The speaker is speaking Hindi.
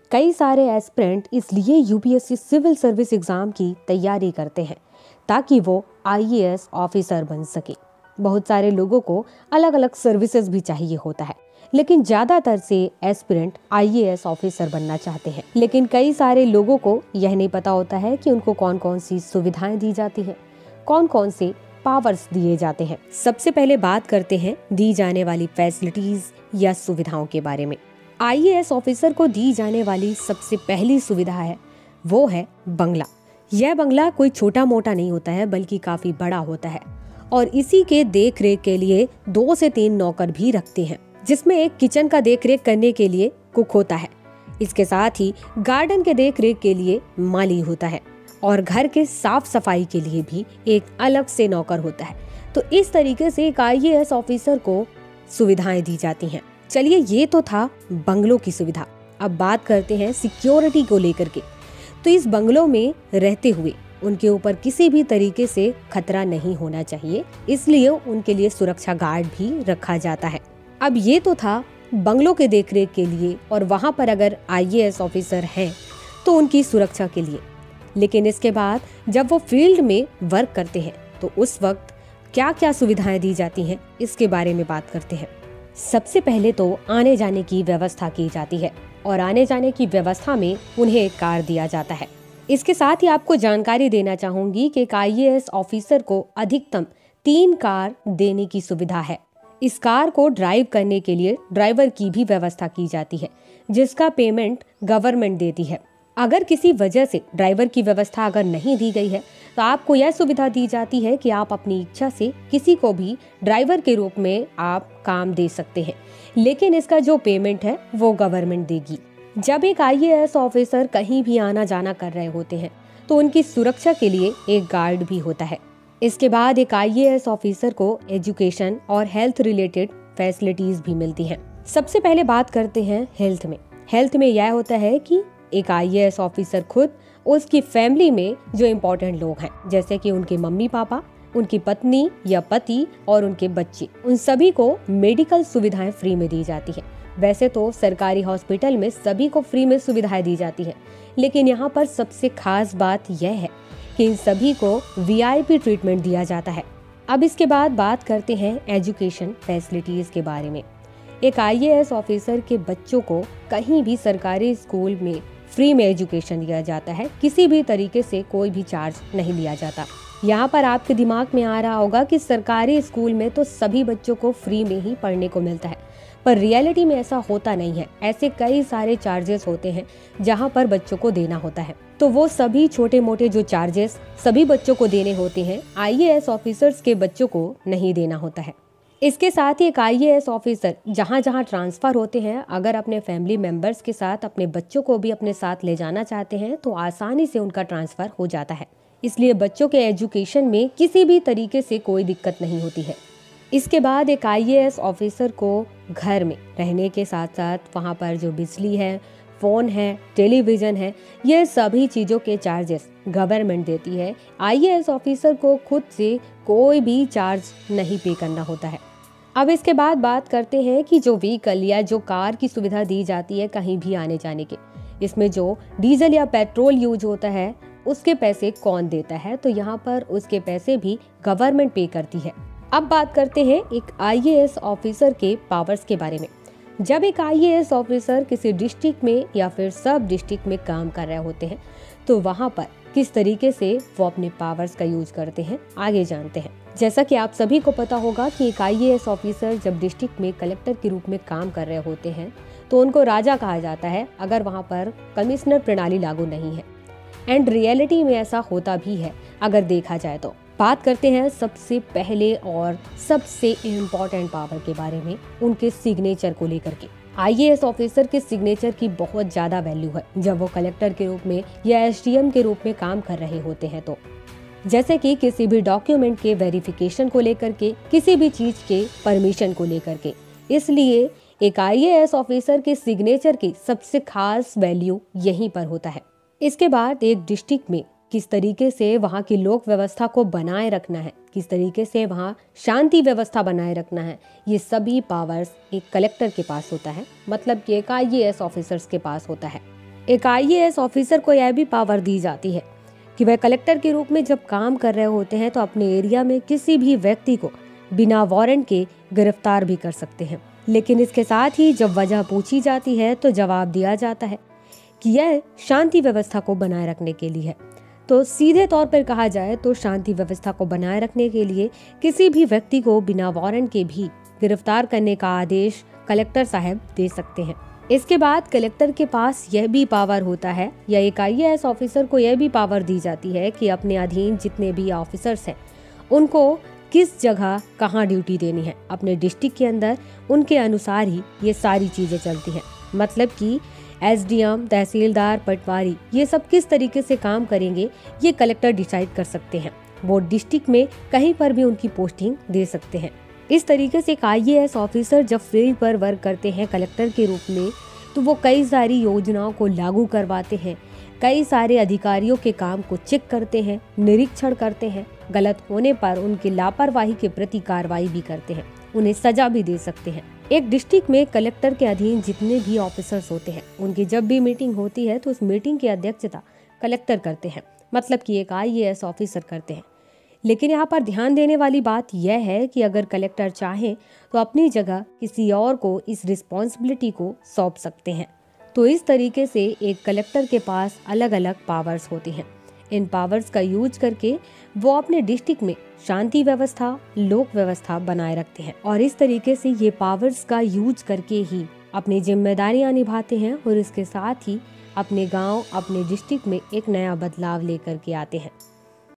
कई सारे एस्पिरेंट इसलिए यूपीएससी सिविल सर्विस एग्जाम की तैयारी करते हैं ताकि वो आईएएस ऑफिसर बन सके। बहुत सारे लोगों को अलग अलग सर्विसेज भी चाहिए होता है, लेकिन ज्यादातर से एस्पिरेंट आईएएस ऑफिसर बनना चाहते हैं। लेकिन कई सारे लोगों को यह नहीं पता होता है कि उनको कौन कौन सी सुविधाएं दी जाती हैं, कौन कौन से पावर्स दिए जाते हैं। सबसे पहले बात करते हैं दी जाने वाली फैसिलिटीज या सुविधाओं के बारे में। आईएएस ऑफिसर को दी जाने वाली सबसे पहली सुविधा है वो है बंगला। यह बंगला कोई छोटा मोटा नहीं होता है, बल्कि काफी बड़ा होता है और इसी के देख रेख के लिए 2 से 3 नौकर भी रखते हैं, जिसमें एक किचन का देख रेख करने के लिए कुक होता है। इसके साथ ही गार्डन के देख रेख के लिए माली होता है और घर के साफ सफाई के लिए भी एक अलग से नौकर होता है। तो इस तरीके से एक आईएएस ऑफिसर को सुविधाएं दी जाती हैं। चलिए, ये तो था बंगलों की सुविधा। अब बात करते हैं सिक्योरिटी को लेकर के। तो इस बंगलों में रहते हुए उनके ऊपर किसी भी तरीके से खतरा नहीं होना चाहिए, इसलिए उनके लिए सुरक्षा गार्ड भी रखा जाता है। अब ये तो था बंगलों के देखरेख के लिए और वहां पर अगर आईएएस ऑफिसर हैं तो उनकी सुरक्षा के लिए। लेकिन इसके बाद जब वो फील्ड में वर्क करते हैं तो उस वक्त क्या क्या सुविधाएं दी जाती हैं, इसके बारे में बात करते हैं। सबसे पहले तो आने जाने की व्यवस्था की जाती है और आने जाने की व्यवस्था में उन्हें एक कार दिया जाता है। इसके साथ ही आपको जानकारी देना चाहूंगी कि एक आईएएस ऑफिसर को अधिकतम 3 कार देने की सुविधा है। इस कार को ड्राइव करने के लिए ड्राइवर की भी व्यवस्था की जाती है, जिसका पेमेंट गवर्नमेंट देती है। अगर किसी वजह से ड्राइवर की व्यवस्था अगर नहीं दी गई है तो आपको यह सुविधा दी जाती है कि आप अपनी इच्छा से किसी को भी ड्राइवर के रूप में आप काम दे सकते हैं, लेकिन इसका जो पेमेंट है वो गवर्नमेंट देगी। जब एक आईएएस ऑफिसर कहीं भी आना जाना कर रहे होते हैं तो उनकी सुरक्षा के लिए एक गार्ड भी होता है। इसके बाद एक आईएएस ऑफिसर को एजुकेशन और हेल्थ रिलेटेड फैसिलिटीज भी मिलती हैं। सबसे पहले बात करते हैं हेल्थ में। हेल्थ में यह होता है कि एक आईएएस ऑफिसर खुद, उसकी फैमिली में जो इम्पोर्टेंट लोग हैं, जैसे कि उनके मम्मी पापा, उनकी पत्नी या पति और उनके बच्चे, उन सभी को मेडिकल सुविधाएं फ्री में दी जाती है। वैसे तो सरकारी हॉस्पिटल में सभी को फ्री में सुविधाएं दी जाती है, लेकिन यहाँ पर सबसे खास बात यह है कि इन सभी को वीआईपी ट्रीटमेंट दिया जाता है। अब इसके बाद बात करते हैं एजुकेशन फैसिलिटीज के बारे में। एक आईएएस ऑफिसर के बच्चों को कहीं भी सरकारी स्कूल में फ्री में एजुकेशन दिया जाता है, किसी भी तरीके से कोई भी चार्ज नहीं लिया जाता। यहाँ पर आपके दिमाग में आ रहा होगा कि सरकारी स्कूल में तो सभी बच्चों को फ्री में ही पढ़ने को मिलता है, पर रियलिटी में ऐसा होता नहीं है। ऐसे कई सारे चार्जेस होते हैं जहाँ पर बच्चों को देना होता है। तो वो सभी छोटे मोटे जो चार्जेस सभी बच्चों को देने होते हैं, आईएएस ऑफिसर्स के बच्चों को नहीं देना होता है। इसके साथ ही एक आईएएस ऑफिसर जहाँ जहाँ ट्रांसफर होते हैं, अगर अपने फैमिली मेंबर्स के साथ अपने बच्चों को भी अपने साथ ले जाना चाहते हैं तो आसानी से उनका ट्रांसफर हो जाता है। इसलिए बच्चों के एजुकेशन में किसी भी तरीके से कोई दिक्कत नहीं होती है। इसके बाद एक आईएएस ऑफिसर को घर में रहने के साथ साथ वहाँ पर जो बिजली है, फोन है, टेलीविजन है, ये सभी चीज़ों के चार्जेस गवर्नमेंट देती है। आईएएस ऑफिसर को खुद से कोई भी चार्ज नहीं पे करना होता है। अब इसके बाद बात करते हैं कि जो व्हीकल या जो कार की सुविधा दी जाती है कहीं भी आने जाने के, इसमें जो डीजल या पेट्रोल यूज होता है उसके पैसे कौन देता है, तो यहाँ पर उसके पैसे भी गवर्नमेंट पे करती है। अब बात करते हैं एक आईएएस ऑफिसर के पावर्स के बारे में। जब एक आईएएस ऑफिसर किसी डिस्ट्रिक्ट में या फिर सब डिस्ट्रिक्ट में काम कर रहे होते हैं तो वहाँ पर किस तरीके से वो अपने पावर्स का यूज करते हैं, आगे जानते हैं। जैसा कि आप सभी को पता होगा कि एक आईएएस ऑफिसर जब डिस्ट्रिक्ट में कलेक्टर के रूप में काम कर रहे होते हैं तो उनको राजा कहा जाता है, अगर वहाँ पर कमिश्नर प्रणाली लागू नहीं है। एंड रियलिटी में ऐसा होता भी है अगर देखा जाए तो। बात करते हैं सबसे पहले और सबसे इम्पोर्टेंट पावर के बारे में, उनके सिग्नेचर को लेकर के। आईएएस ऑफिसर के सिग्नेचर की बहुत ज्यादा वैल्यू है जब वो कलेक्टर के रूप में या एसडीएम के रूप में काम कर रहे होते हैं। तो जैसे कि किसी भी डॉक्यूमेंट के वेरिफिकेशन को लेकर के, किसी भी चीज के परमिशन को लेकर के, इसलिए एक आईएएस ऑफिसर के सिग्नेचर की सबसे खास वैल्यू यहीं पर होता है। इसके बाद एक डिस्ट्रिक्ट में किस तरीके से वहाँ की लोक व्यवस्था को बनाए रखना है, किस तरीके से वहाँ शांति व्यवस्था बनाए रखना है, ये सभी पावर्स एक कलेक्टर के पास होता है, मतलब कि एक आईएएस ऑफिसर्स के पास होता है। एक आईएएस ऑफिसर को यह भी पावर दी जाती है कि वह कलेक्टर के रूप में जब काम कर रहे होते हैं तो अपने एरिया में किसी भी व्यक्ति को बिना वारंट के गिरफ्तार भी कर सकते हैं। लेकिन इसके साथ ही जब वजह पूछी जाती है तो जवाब दिया जाता है कि यह शांति व्यवस्था को बनाए रखने के लिए है। तो सीधे तौर पर कहा जाए तो शांति व्यवस्था को बनाए रखने के लिए किसी भी व्यक्ति को बिना वारंट के भी गिरफ्तार करने का आदेश कलेक्टर साहब दे सकते हैं। इसके बाद कलेक्टर के पास यह भी पावर होता है, या एक आईएएस ऑफिसर को यह भी पावर दी जाती है कि अपने अधीन जितने भी ऑफिसर्स हैं उनको किस जगह कहाँ ड्यूटी देनी है। अपने डिस्ट्रिक्ट के अंदर उनके अनुसार ही ये सारी चीजें चलती हैं। मतलब कि एसडीएम, तहसीलदार, पटवारी ये सब किस तरीके से काम करेंगे ये कलेक्टर डिसाइड कर सकते हैं। वो डिस्ट्रिक्ट में कहीं पर भी उनकी पोस्टिंग दे सकते हैं। इस तरीके से एक आईएएस ऑफिसर जब फील्ड पर वर्क करते हैं कलेक्टर के रूप में तो वो कई सारी योजनाओं को लागू करवाते हैं, कई सारे अधिकारियों के काम को चेक करते हैं, निरीक्षण करते हैं, गलत होने पर उनकी लापरवाही के प्रति कार्रवाई भी करते हैं, उन्हें सजा भी दे सकते हैं। एक डिस्ट्रिक्ट में कलेक्टर के अधीन जितने भी ऑफिसर्स होते हैं उनकी जब भी मीटिंग होती है तो उस मीटिंग की अध्यक्षता कलेक्टर करते हैं, मतलब कि एक आईएएस ऑफिसर करते हैं। लेकिन यहाँ पर ध्यान देने वाली बात यह है कि अगर कलेक्टर चाहें तो अपनी जगह किसी और को इस रिस्पॉन्सिबिलिटी को सौंप सकते हैं। तो इस तरीके से एक कलेक्टर के पास अलग अलग पावर्स होती हैं। इन पावर्स का यूज करके वो अपने डिस्ट्रिक्ट में शांति व्यवस्था, लोक व्यवस्था बनाए रखते हैं और इस तरीके से ये पावर्स का यूज करके ही अपनी जिम्मेदारियां निभाते हैं और इसके साथ ही अपने गांव, अपने डिस्ट्रिक्ट में एक नया बदलाव लेकर के आते हैं।